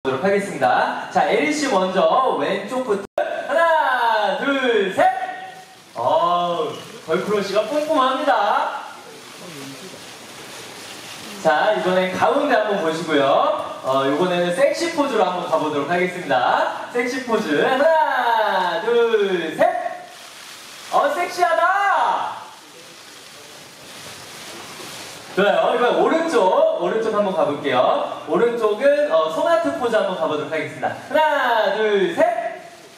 보도록 하겠습니다. 자, 에리씨 먼저 왼쪽부터 하나, 둘, 셋! 걸크러쉬가 꼼꼼합니다. 자, 이번엔 가운데 한번 보시고요. 이번에는 섹시 포즈로 한번 가보도록 하겠습니다. 섹시 포즈 하나, 둘, 셋! 섹시하다! 좋아요. 이번 오른쪽 한번 가볼게요. 오른쪽은 소나트 포즈 한번 가보도록 하겠습니다. 하나, 둘, 셋!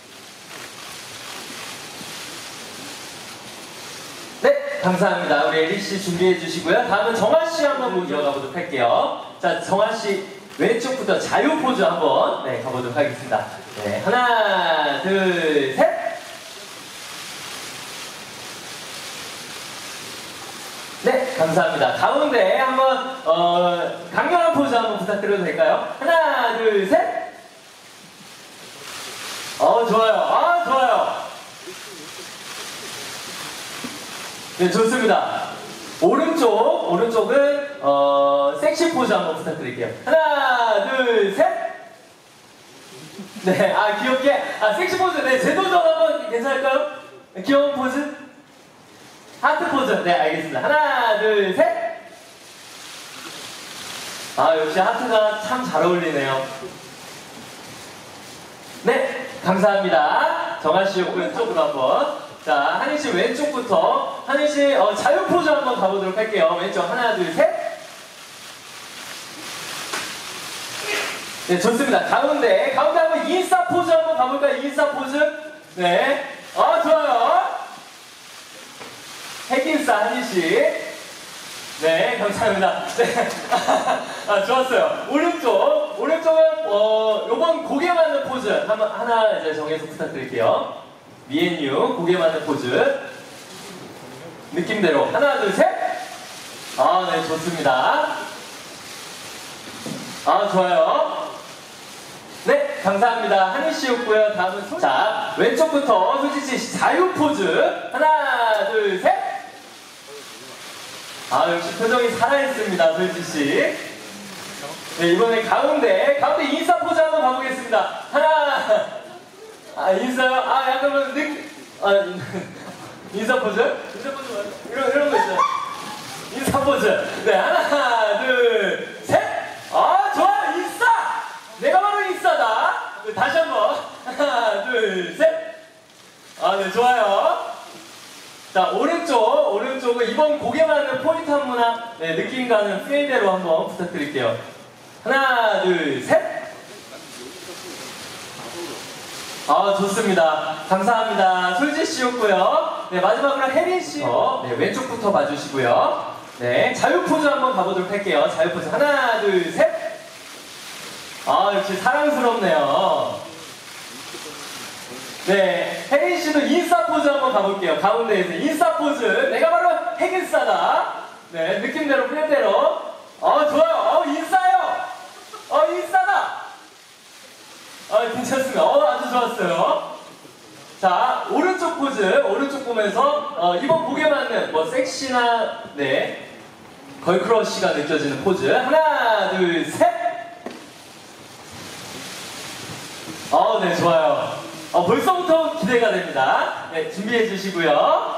네, 감사합니다. 우리 에리씨 준비해 주시고요. 다음은 정아씨 한번 이어가 보도록 할게요. 자, 정아씨 왼쪽부터 자유 포즈 한번 가보도록 하겠습니다. 네, 하나, 둘, 셋! 네, 감사합니다. 가운데 한번 강렬한 포즈 한번 부탁드려도 될까요? 하나, 둘, 셋! 좋아요. 좋아요. 네, 좋습니다. 오른쪽은 섹시 포즈 한번 부탁드릴게요. 하나, 둘, 셋! 네, 귀엽게. 섹시 포즈. 네, 제 도전 한번 괜찮을까요? 귀여운 포즈? 하트 포즈. 네, 알겠습니다. 하나, 둘, 셋! 역시 하트가 참 잘 어울리네요. 네, 감사합니다. 정아씨 오른쪽으로 한번. 자, 한희씨 왼쪽부터. 한희씨 자유 포즈 한번 가보도록 할게요. 왼쪽 하나, 둘, 셋! 네, 좋습니다. 가운데 한번 인싸 포즈 한번 가볼까요? 인싸 포즈. 네, 좋아요. 핵인싸 한희씨. 네, 감사합니다. 네. 좋았어요. 오른쪽은 요번 고개 맞는 포즈 하나 이제 정해서 부탁드릴게요. 미앤유 고개 맞는 포즈 느낌대로 하나, 둘, 셋! 네, 좋습니다. 좋아요. 네, 감사합니다. 한희씨였고요. 다음은 자, 왼쪽부터 솔지씨 자유 포즈 하나, 둘, 셋! 역시 표정이 살아있습니다, 솔지씨. 네, 이번에 가운데 인싸 포즈 한번 가보겠습니다. 하나, 인싸요? 약간 인싸 포즈? 인싸 포즈 뭐야? 이런 거 있어요. 인싸 포즈. 네, 하나, 둘, 셋! 좋아! 인싸! 내가 바로 인싸다! 네, 다시 한번. 하나, 둘, 셋! 네, 좋아요. 자, 오른쪽은 이번 곡에 맞는 포인트 안무나 느낌 가는 페이대로 한번 부탁드릴게요. 하나, 둘, 셋! 좋습니다. 감사합니다. 솔지씨였고요. 네, 마지막으로 혜린씨. 네, 왼쪽부터 봐주시고요. 네, 자유 포즈 한번 가보도록 할게요. 자유 포즈. 하나, 둘, 셋! 역시 사랑스럽네요. 네, 혜린씨도 인싸 포즈 한번 가볼게요. 가운데에서 인싸 포즈. 내가 바로 핵인싸다. 네, 느낌대로, 플랜대로. 좋아요. 인싸요. 인싸다. 괜찮습니다. 아주 좋았어요. 자, 오른쪽 포즈. 오른쪽 보면서 이번 곡에 맞는 섹시나 걸크러쉬가 느껴지는 포즈. 하나, 둘, 셋! 네, 좋아요. 벌써부터 기대가 됩니다. 네, 준비해 주시고요.